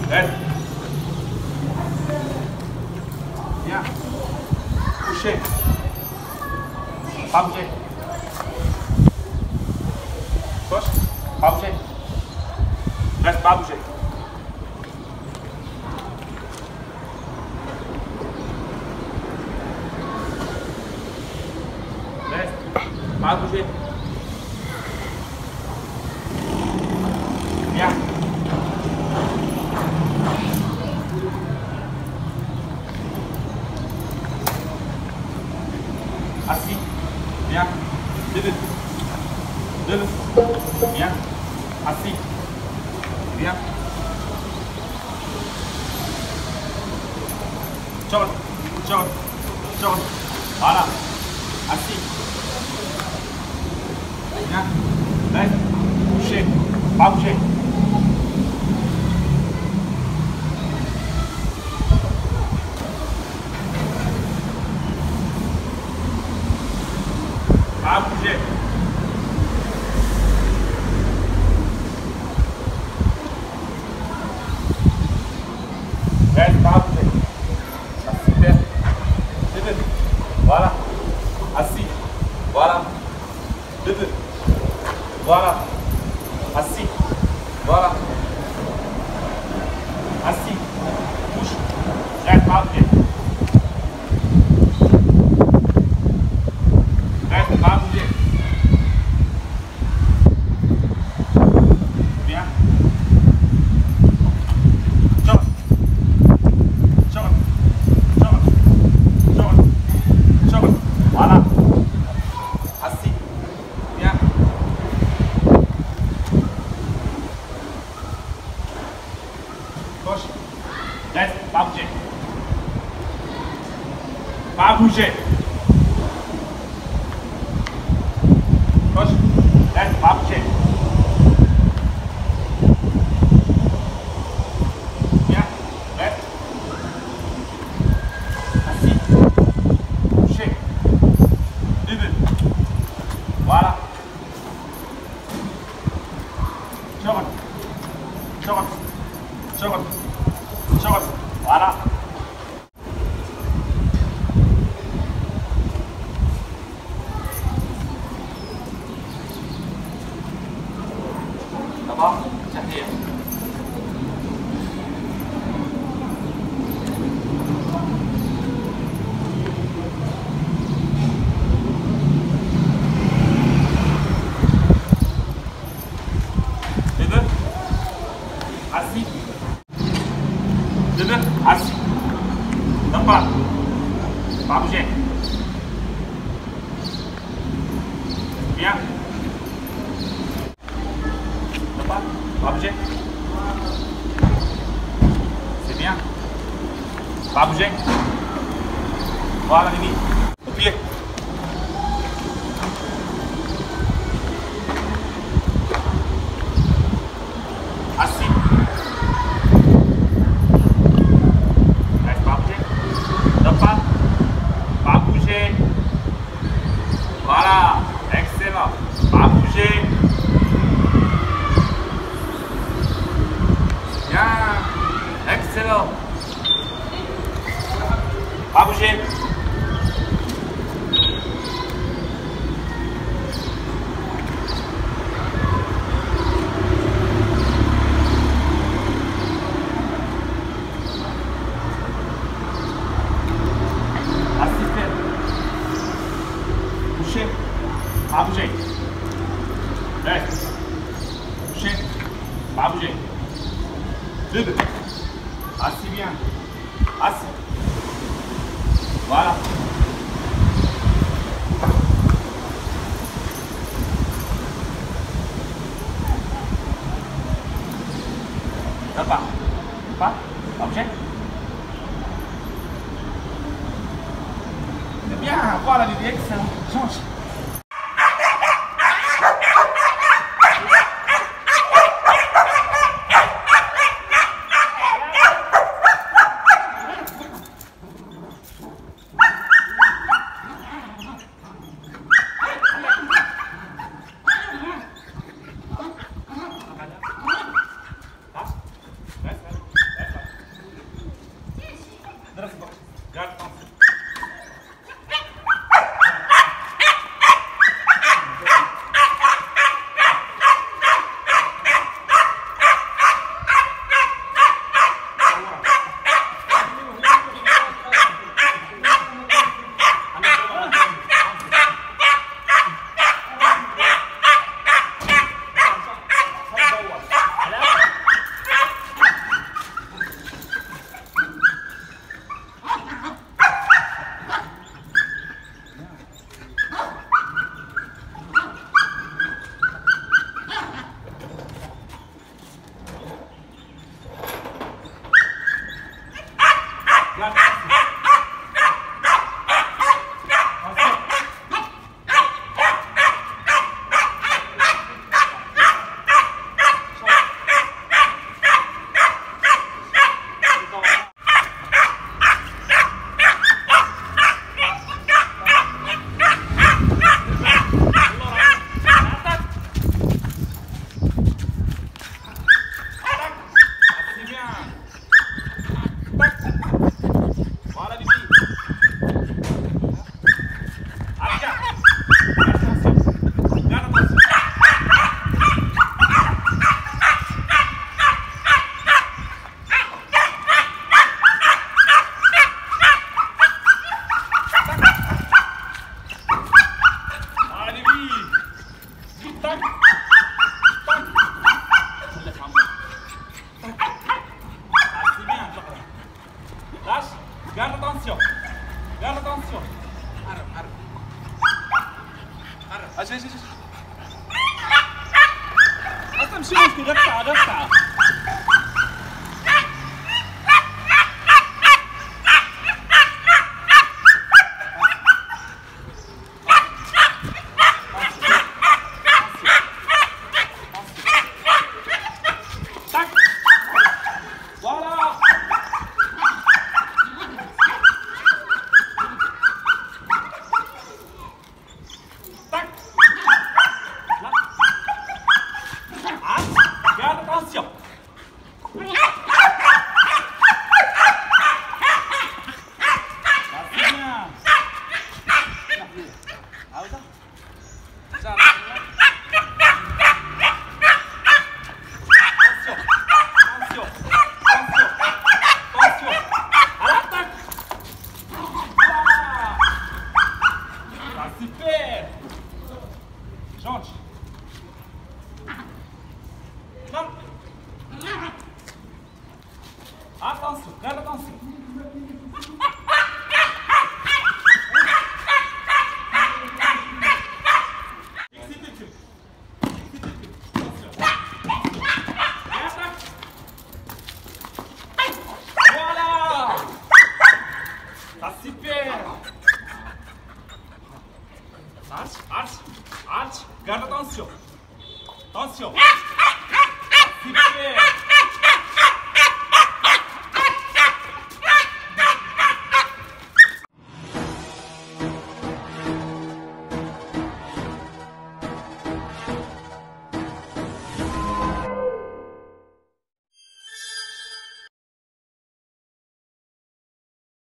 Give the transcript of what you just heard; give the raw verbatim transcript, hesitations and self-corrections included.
Reste. Viens. Coucher. Pas bouger. Gauche. Pas bouger. Reste, pas bouger. Reste. Pas bouger. Viens. Assis. Viens. Debout. Debout. Viens. Assis. Viens. Chante. Chante. Chante. Voilà. Assis. Viens. Reste. Couché. Pas bouger. Pas bouger. Reste, pas bouger. Super. Debout. Voilà. Assis. Voilà. Debout. Voilà. Assis. Voilà. Assis. Bouge. Reste, pas bouger. Reste, pas bouger. Viens. Chante. Chante. Chante. Chante. Chante. Voilà. Assis. Viens. Gauche. Reste, pas bouger. Pas bouger. Gauche. Reste, pas bouger. Viens. Reste. Assis. Couché. Debout. Voilà. Chante. Chante. Chante. Chante. Voilà. D'abord, شهرين. Debout. Assis. Debout. Assis. Depan. Pas bouger. Viens. Depan. Pas bouger. C'est bien. Pas bouger. Voilà les billes. Au pied. Assis. Reste, pas bouger. Depan. Pas bouger. Voilà. Excellent. Pas bouger. Bien. Excellent. Pas bouger. Assistez. Coucher. Pas bouger. Reste. Coucher. Pas bouger. Debout. Assis bien. Assis. Voilà. Pas. Pas. Pas bouger. C'est bien. Voilà l'idée. Excellent. Change. Garde, attention. Garde attention. Garde attention. Arrête, arrête. Arrête. اجي اجي اجي. اصلا مش ممكن رفعه رفعه. Attention. Super. Change. Non. Attention, garde attention. Excitez-le. Excitez-le. Attention. Et attaque. Voilà. Ça super. Arche, arche, arche. Garde attention. Attention. Super.